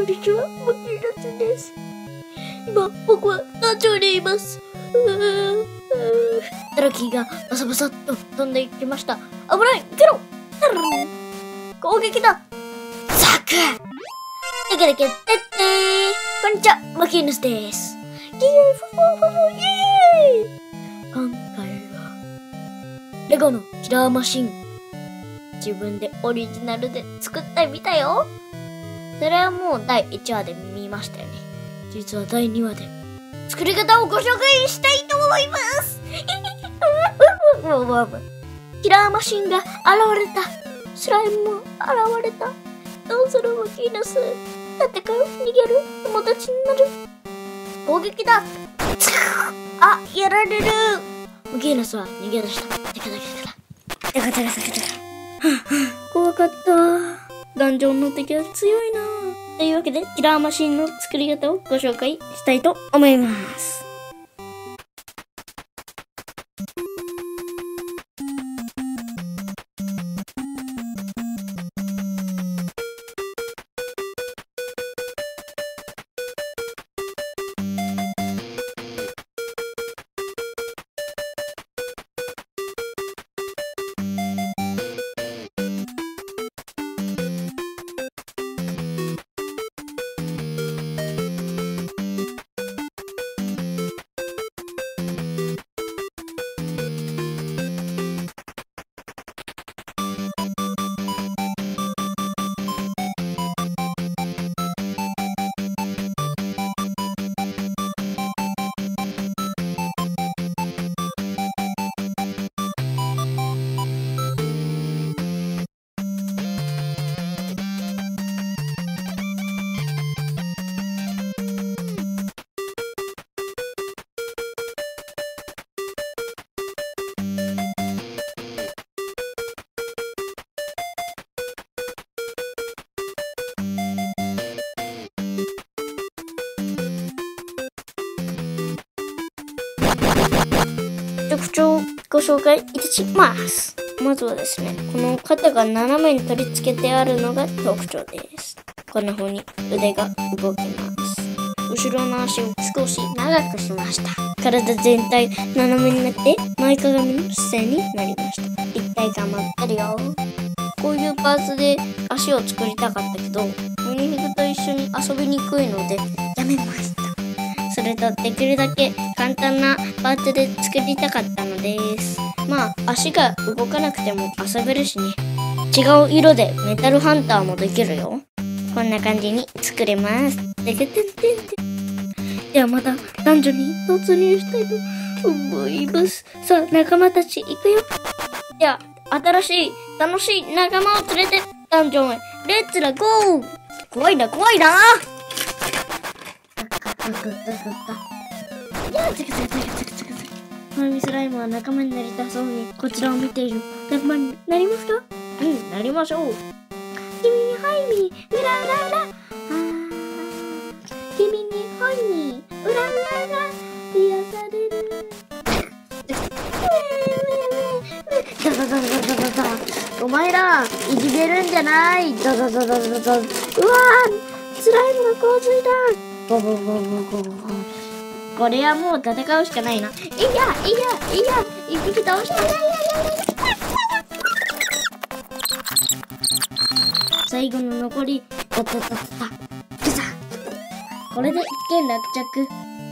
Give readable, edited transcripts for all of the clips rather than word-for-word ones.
んにちは、マキラツです。今、僕は団長にいます。ドラキーがバサバサっと飛んでいきました。危ない、ゲロ攻撃だザクテケテケテッテー。こんにちは、マキーヌスです。イエーイフォフォフォフォイエーイ。今回はレゴのキラーマシン、自分でオリジナルで作ってみたよ。それはもう第1話で見ましたよね。実は第2話で作り方をご紹介したいと思いますキラーマシンが現れた。スライムも現れた。どうするマキーヌス。戦う、逃げる、友達になる。攻撃だ。あ、やられる。マキーヌスは逃げ出した。怖かった。ダンジョンの敵は強いな。というわけで、キラーマシンの作り方をご紹介したいと思います。特徴をご紹介いたします。まずはですね、この肩が斜めに取り付けてあるのが特徴です。こんな風に腕が動きます。後ろの足を少し長くしました。体全体斜めになって前かがみの姿勢になりました。一体感もあるよ。こういうパーツで足を作りたかったけど、ミニフィグと一緒に遊びにくいのでやめました。それとできるだけ簡単なパーツで作りたかったのです。まあ足が動かなくても遊べるしね。違う色でメタルハンターもできるよ。こんな感じに作れます。ではまた男女に突入したいと思います。さあ仲間たち行くよ。では新しい楽しい仲間を連れてダンジョンへレッツラゴー。怖いな怖いな。ハイミスライムは仲間になりたそうにこちらを見ている。仲間になりますか？うん、なりましょう。君にハイミー、うらうらうら。君にハイミー、うらうらうら。癒される。お前ら、いじめるんじゃない。うわー、スライムが洪水だ。これはもう戦うしかないな。一匹倒した。最後の残り。これで一件落着。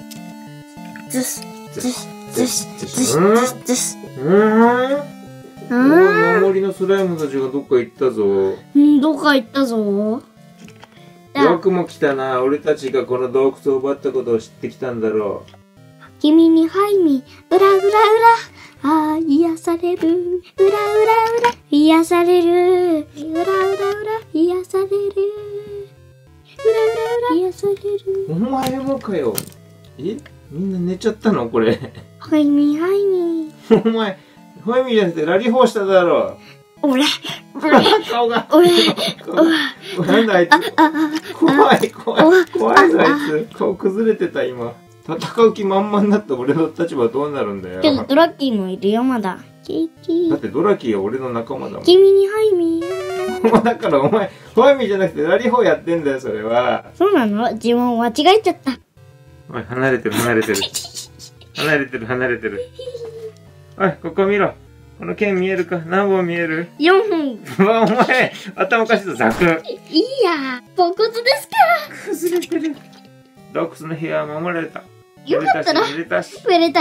守りのスライムたちがどっか行ったぞ。 どっか行ったぞ。 よくも来たな。俺たちがこの洞窟を奪ったことを知ってきたんだろう。 君にハイミー、うらうらうら。ああ、癒される。うらうらうら。癒される。うらうらうら。癒される。うらうらうら。癒される。 お前もかよ。みんな寝ちゃったのこれ。 ハイミー、ハイミー。 お前、ホイミーじゃなくてラリホーしただろ。顔が。なんだあいつ。怖いぞあいつ。顔崩れてた今。戦う気満々になった俺の立場はどうなるんだよ。 けどドラッキーもいるよまだ。 だってドラキーは俺の仲間だもん。 君にハイミー。 もうだからお前、ホワイミーじゃなくてラリホーやってんだよ、それは。 そうなの？自分間違えちゃった。 おい、離れてる。離れてる。おい、ここ見ろ。この剣見えるか？何本見える ？4本。 うわ、お前、頭おかしいぞ、ザク。 いいや、ポンコツですから。 崩れてる。ドックスの部屋は守られた。 よかったな。めでたし。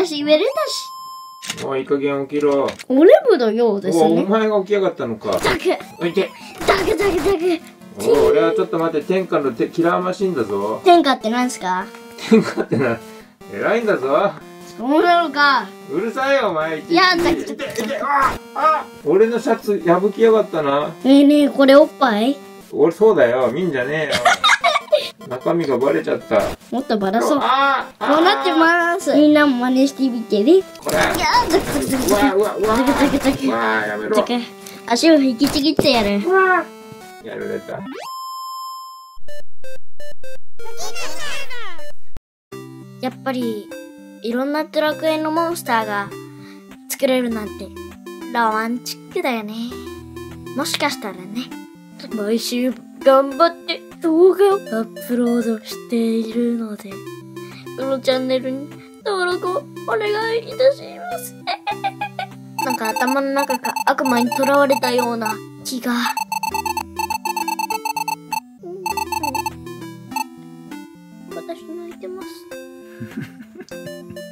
もういい加減起きろ。 俺ものようですね。 お前が起きやがったのか。 ザク。 おいて。 ザク。 俺はちょっと待って、天下のキラーマシンだぞ。 天下って何すか？ 天下ってな、偉いんだぞ。 そうなのか。 うるさいよ、お前。 いや、ザク。 俺のシャツ破きやがったな。 ねえ、これおっぱい？ 俺そうだよ、見んじゃねえよ。中身がバレちゃった。 もっとバラそう。こうなってます。みんなも真似してみてね。 これ。 いや、ザク。 わあ、やめろ。 足を引きちぎってやる。 やられた。 やっぱりいろんなドラクエのモンスターが作れるなんてロマンチックだよね。もしかしたらね、毎週頑張って動画をアップロードしているので、このチャンネルに登録をお願いいたします。なんか頭の中が悪魔に囚われたような気が。私泣いてます。